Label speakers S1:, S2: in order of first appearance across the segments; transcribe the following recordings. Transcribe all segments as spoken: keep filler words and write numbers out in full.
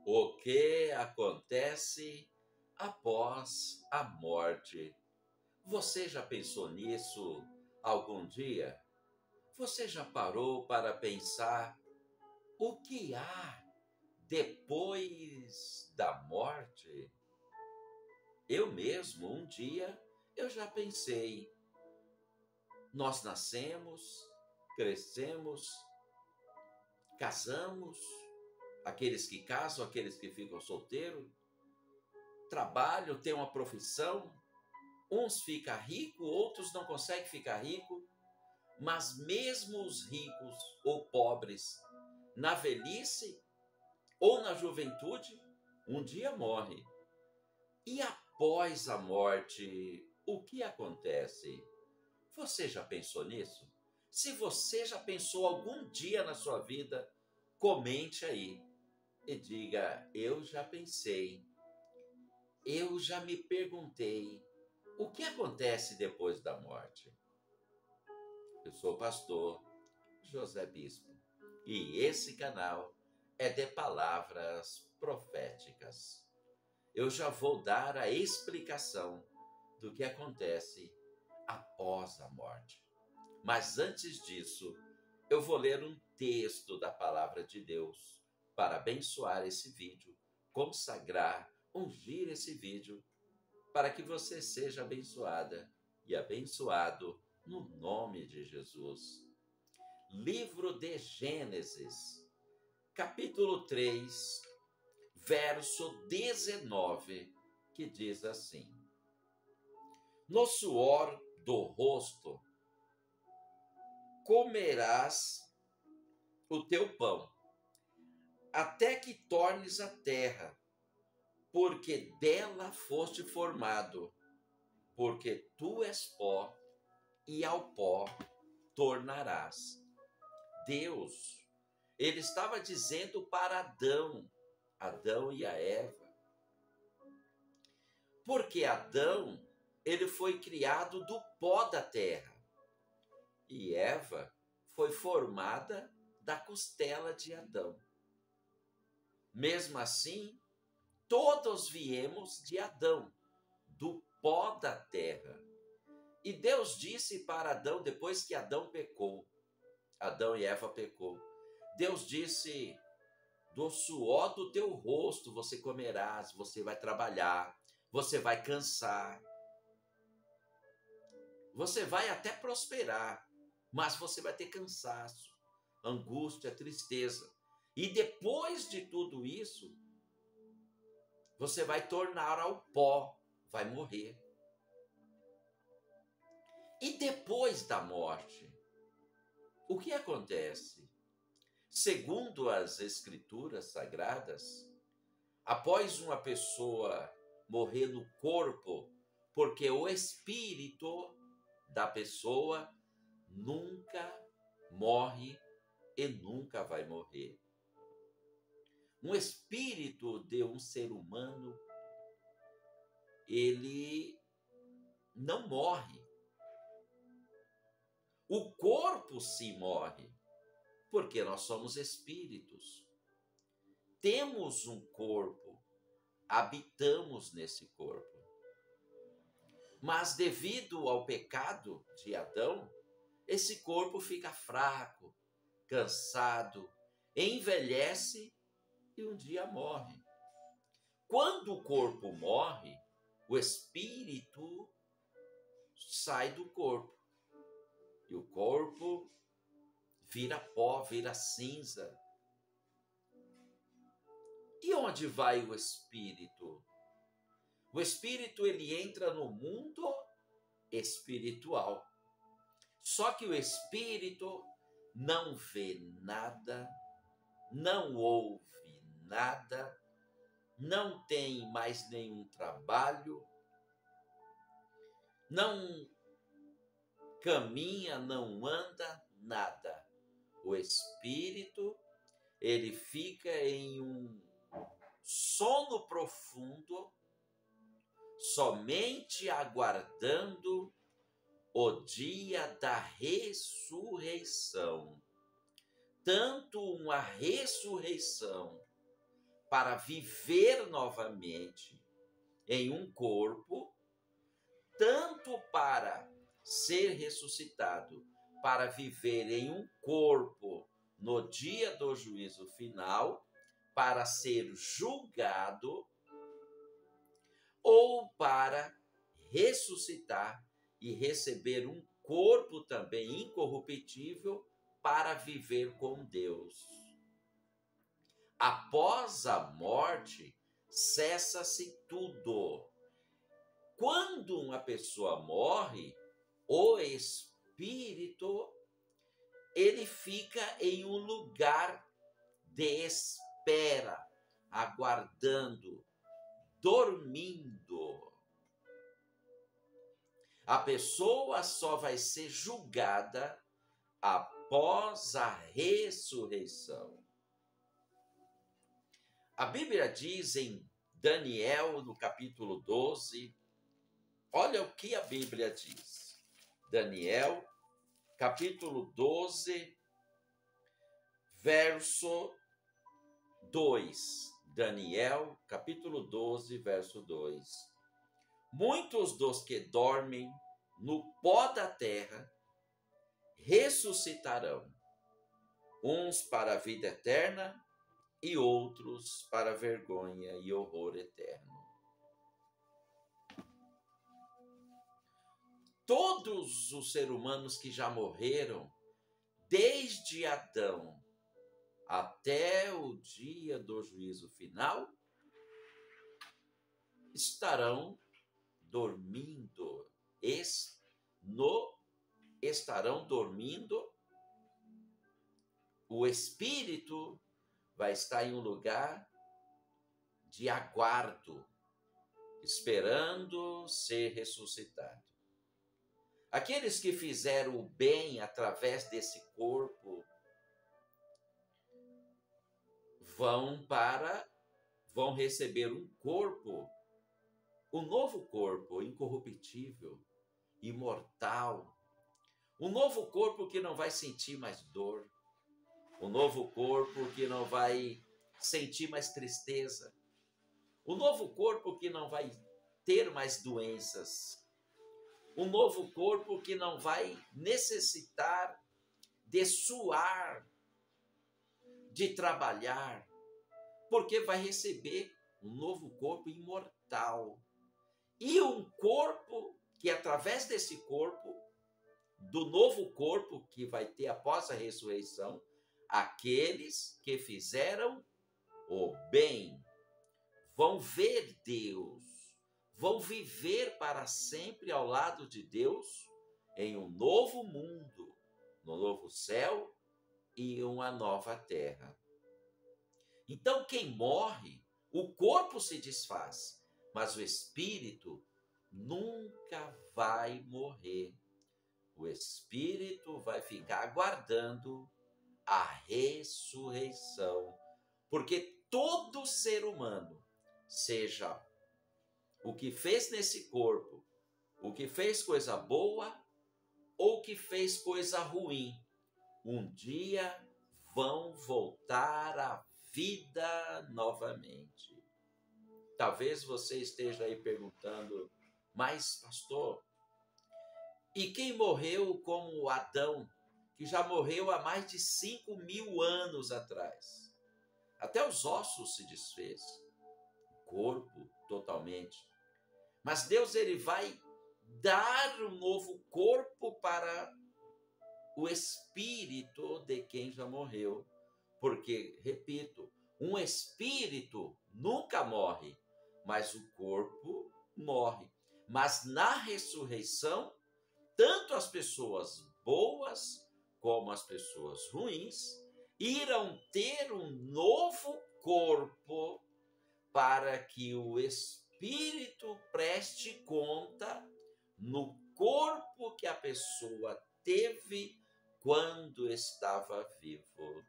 S1: O que acontece após a morte? Você já pensou nisso algum dia? Você já parou para pensar o que há depois da morte? Eu mesmo, um dia, eu já pensei. Nós nascemos, crescemos, casamos, aqueles que casam, aqueles que ficam solteiros, trabalham, têm uma profissão, uns ficam ricos, outros não conseguem ficar ricos, mas mesmo os ricos ou pobres, na velhice ou na juventude, um dia morre. E após a morte, o que acontece? Você já pensou nisso? Se você já pensou algum dia na sua vida, comente aí e diga: eu já pensei, eu já me perguntei, o que acontece depois da morte? Eu sou o pastor José Bispo e esse canal é de palavras proféticas. Eu já vou dar a explicação do que acontece após a morte. Mas antes disso, eu vou ler um texto da palavra de Deus para abençoar esse vídeo, consagrar, ungir esse vídeo, para que você seja abençoada e abençoado no nome de Jesus. Livro de Gênesis, capítulo três, verso dezenove, que diz assim: no suor do rosto comerás o teu pão, até que tornes a terra, porque dela foste formado, porque tu és pó, e ao pó tornarás. Deus, ele estava dizendo para Adão, Adão e a Eva, porque Adão, ele foi criado do pó da terra, e Eva foi formada da costela de Adão. Mesmo assim, todos viemos de Adão, do pó da terra. E Deus disse para Adão, depois que Adão pecou, Adão e Eva pecou, Deus disse: do suor do teu rosto você comerás, você vai trabalhar, você vai cansar, você vai até prosperar, mas você vai ter cansaço, angústia, tristeza. E depois de tudo isso, você vai tornar ao pó, vai morrer. E depois da morte, o que acontece? Segundo as Escrituras Sagradas, após uma pessoa morrer no corpo, porque o espírito da pessoa nunca morre e nunca vai morrer. Um espírito de um ser humano, ele não morre. O corpo se morre, porque nós somos espíritos. Temos um corpo, habitamos nesse corpo. Mas devido ao pecado de Adão, esse corpo fica fraco, cansado, envelhece e um dia morre. Quando o corpo morre, o espírito sai do corpo. E o corpo vira pó, vira cinza. E onde vai o espírito? O espírito, ele entra no mundo espiritual. Só que o espírito não vê nada, não ouve nada, não tem mais nenhum trabalho, não caminha, não anda, nada. O espírito, ele fica em um sono profundo, somente aguardando o dia da ressurreição. Tanto uma ressurreição para viver novamente em um corpo, tanto para ser ressuscitado, para viver em um corpo no dia do juízo final, para ser julgado, ou para ressuscitar e receber um corpo também incorruptível para viver com Deus. Após a morte, cessa-se tudo. Quando uma pessoa morre, o espírito, ele fica em um lugar de espera, aguardando, dormindo. A pessoa só vai ser julgada após a ressurreição. A Bíblia diz em Daniel, no capítulo doze, olha o que a Bíblia diz. Daniel, capítulo doze, verso dois. Daniel, capítulo doze, verso dois. Muitos dos que dormem no pó da terra ressuscitarão, uns para a vida eterna e outros para vergonha e horror eterno. Todos os seres humanos que já morreram, desde Adão até o dia do juízo final, estarão dormindo, es, no, estarão dormindo, o espírito vai estar em um lugar de aguardo, esperando ser ressuscitado. Aqueles que fizeram o bem através desse corpo vão para, vão receber um corpo, um novo corpo incorruptível, imortal, um novo corpo que não vai sentir mais dor, um novo corpo que não vai sentir mais tristeza, um novo corpo que não vai ter mais doenças, um novo corpo que não vai necessitar de suar, de trabalhar, porque vai receber um novo corpo imortal. E um corpo que, através desse corpo, do novo corpo que vai ter após a ressurreição, aqueles que fizeram o bem vão ver Deus, vão viver para sempre ao lado de Deus em um novo mundo, no novo céu e uma nova terra. Então, quem morre, o corpo se desfaz, mas o espírito nunca vai morrer. O espírito vai ficar aguardando a ressurreição, porque todo ser humano, seja o que fez nesse corpo, o que fez coisa boa ou que fez coisa ruim, um dia vão voltar à vida novamente. Talvez você esteja aí perguntando, mas pastor, e quem morreu como Adão, que já morreu há mais de cinco mil anos atrás? Até os ossos se desfez, o corpo totalmente. Mas Deus, ele vai dar um novo corpo para o espírito de quem já morreu. Porque, repito, um espírito nunca morre, mas o corpo morre. Mas na ressurreição, tanto as pessoas boas como as pessoas ruins irão ter um novo corpo para que o espírito preste conta no corpo que a pessoa teve quando estava vivo.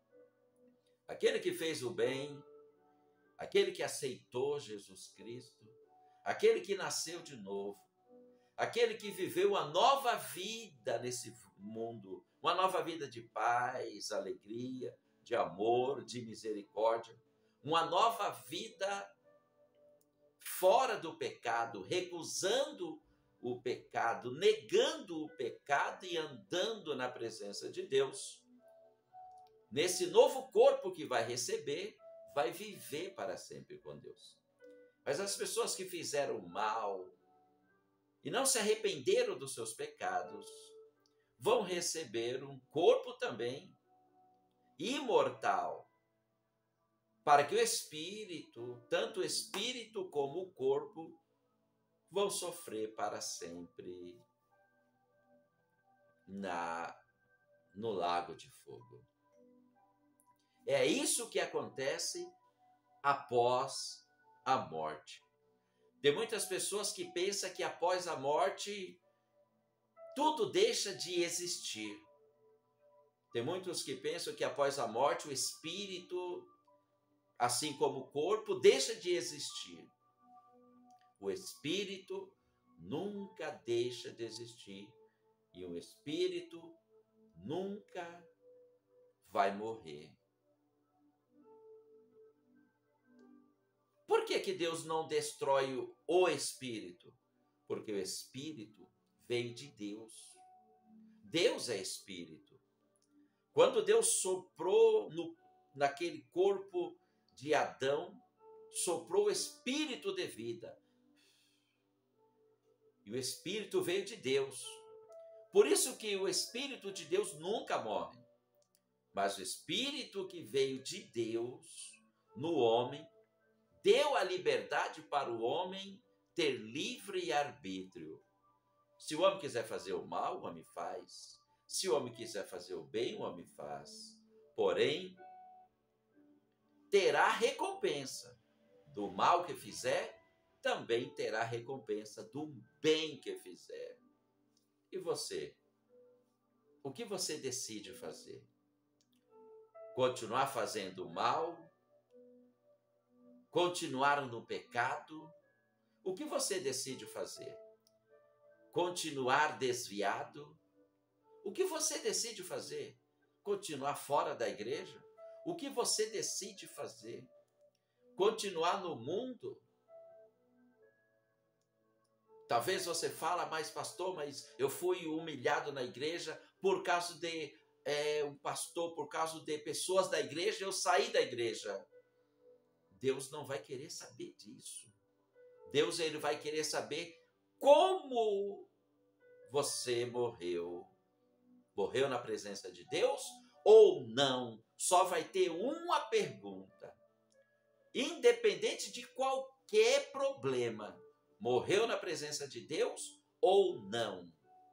S1: Aquele que fez o bem, aquele que aceitou Jesus Cristo, aquele que nasceu de novo, aquele que viveu uma nova vida nesse mundo, uma nova vida de paz, alegria, de amor, de misericórdia, uma nova vida fora do pecado, recusando o pecado, negando o pecado e andando na presença de Deus. Nesse novo corpo que vai receber, vai viver para sempre com Deus. Mas as pessoas que fizeram mal e não se arrependeram dos seus pecados, vão receber um corpo também imortal, para que o espírito, tanto o espírito como o corpo, vão sofrer para sempre na no lago de fogo. É isso que acontece após a morte. Tem muitas pessoas que pensam que após a morte tudo deixa de existir. Tem muitos que pensam que após a morte o espírito, assim como o corpo, deixa de existir. O espírito nunca deixa de existir e o espírito nunca vai morrer. Por que que Deus não destrói o espírito? Porque o espírito veio de Deus. Deus é espírito. Quando Deus soprou no, naquele corpo de Adão, soprou o espírito de vida. E o espírito veio de Deus. Por isso que o espírito de Deus nunca morre. Mas o espírito que veio de Deus no homem, deu a liberdade para o homem ter livre arbítrio. Se o homem quiser fazer o mal, o homem faz. Se o homem quiser fazer o bem, o homem faz. Porém, terá recompensa do mal que fizer, também terá recompensa do bem que fizer. E você? O que você decide fazer? Continuar fazendo o mal? Continuar no pecado? O que você decide fazer? Continuar desviado? O que você decide fazer? Continuar fora da igreja? O que você decide fazer? Continuar no mundo? Talvez você fala, mas pastor, mas eu fui humilhado na igreja por causa de é, um pastor, por causa de pessoas da igreja, eu saí da igreja. Deus não vai querer saber disso. Deus ele vai querer saber como você morreu. Morreu na presença de Deus ou não? Só vai ter uma pergunta. Independente de qualquer problema, morreu na presença de Deus ou não?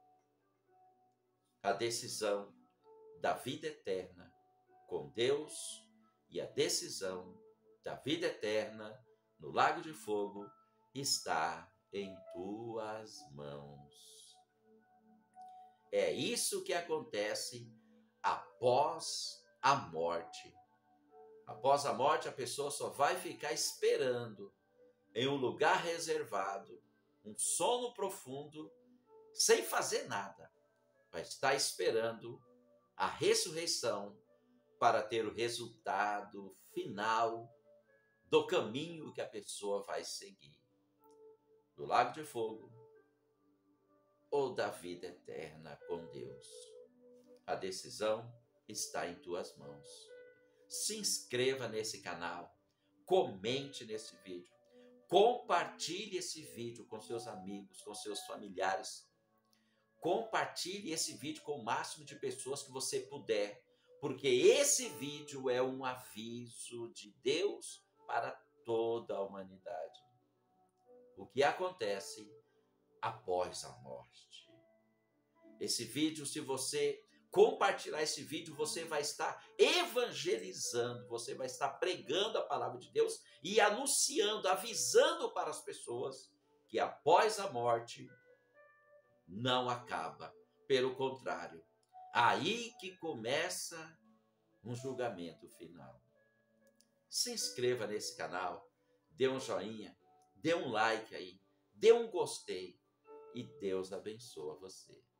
S1: A decisão da vida eterna com Deus e a decisão da vida eterna no lago de fogo está em tuas mãos. É isso que acontece após a morte. Após a morte, a pessoa só vai ficar esperando em um lugar reservado, um sono profundo, sem fazer nada. Vai estar esperando a ressurreição para ter o resultado final do caminho que a pessoa vai seguir. Do lago de fogo ou da vida eterna com Deus. A decisão está em tuas mãos. Se inscreva nesse canal, comente nesse vídeo, compartilhe esse vídeo com seus amigos, com seus familiares. Compartilhe esse vídeo com o máximo de pessoas que você puder, porque esse vídeo é um aviso de Deus para toda a humanidade. O que acontece após a morte. Esse vídeo, se você compartilhar esse vídeo, você vai estar evangelizando, você vai estar pregando a palavra de Deus e anunciando, avisando para as pessoas que após a morte não acaba. Pelo contrário, aí que começa um julgamento final. Se inscreva nesse canal, dê um joinha, dê um like aí, dê um gostei e Deus abençoa você.